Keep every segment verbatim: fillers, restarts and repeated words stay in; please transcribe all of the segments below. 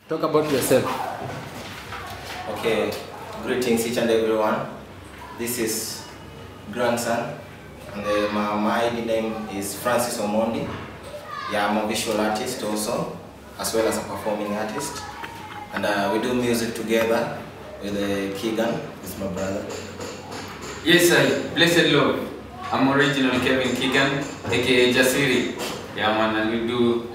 Talk about yourself. Okay, greetings each and everyone. This is Grandson, and uh, my, my I D name is Francis Omondi. Yeah, I'm a visual artist also, as well as a performing artist. And uh, we do music together with uh, Keegan, who's my brother. Yes, I, blessed Lord. I'm original Kevin Keegan, aka Jasiri. Yeah, man, and we do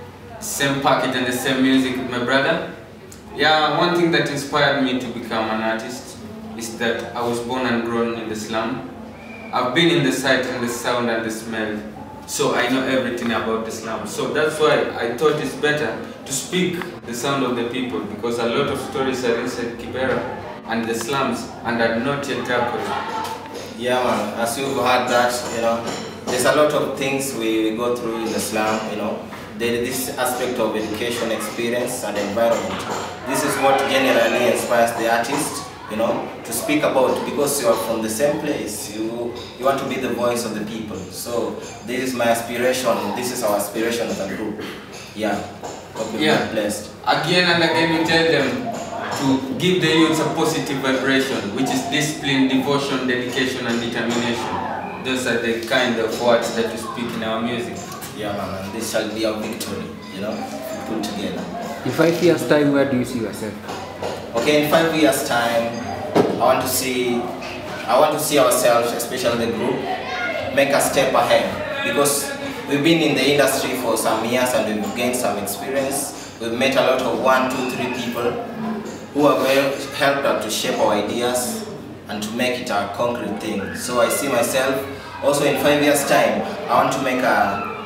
same package and the same music with my brother. Yeah, one thing that inspired me to become an artist is that I was born and grown in the slum. I've been in the sight and the sound and the smell, so I know everything about the slum. So that's why I thought it's better to speak the sound of the people, because a lot of stories are inside Kibera and the slums and are not yet tackled. Yeah, man, as you've heard that, you know, there's a lot of things we, we go through in the slum, you know. There is this aspect of education, experience, and environment. This is what generally inspires the artist, you know, to speak about, because you are from the same place. You you want to be the voice of the people. So this is my aspiration. This is our aspiration as a group. Yeah. Hope you Yeah. are blessed. Again and again we tell them to give the youths a positive vibration, which is discipline, devotion, dedication, and determination. Those are the kind of words that we speak in our music. Yeah, man, and this shall be our victory, you know, put together. In five years' time, where do you see yourself? Okay, in five years' time, I want to see, I want to see ourselves, especially the group, make a step ahead, because we've been in the industry for some years and we've gained some experience. We've met a lot of one, two, three people who have helped us to shape our ideas and to make it a concrete thing. So I see myself also in five years' time. I want to make a,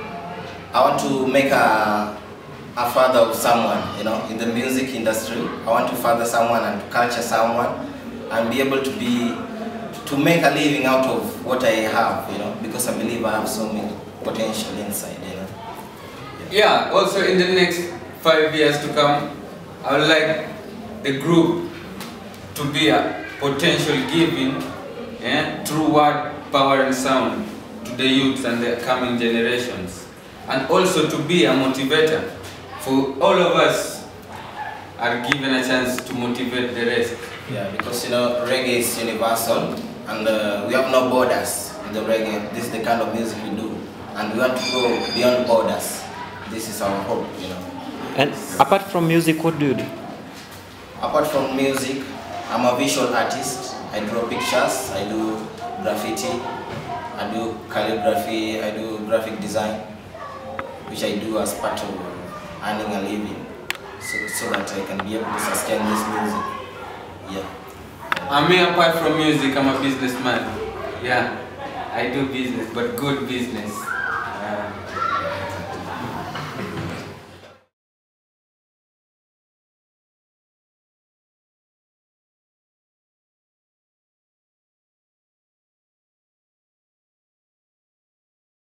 I want to make a, a father of someone, you know, in the music industry. I want to father someone and to culture someone and be able to be, to make a living out of what I have, you know, because I believe I have so many potential inside, you know. Yeah, yeah, also in the next five years to come, I would like the group to be a potential giving, yeah, through word, power and sound to the youth and the coming generations. And also to be a motivator for all of us are given a chance to motivate the rest. Yeah, because you know, reggae is universal and uh, we have no borders in the reggae. This is the kind of music we do and we want to go beyond borders. This is our hope, you know. And apart from music, what do you do? Apart from music, I'm a visual artist. I draw pictures, I do graffiti, I do calligraphy, I do graphic design, which I do as part of earning a living, so, so that I can be able to sustain this music. Yeah. I mean, apart from music, I'm a businessman. Yeah, I do business, but good business.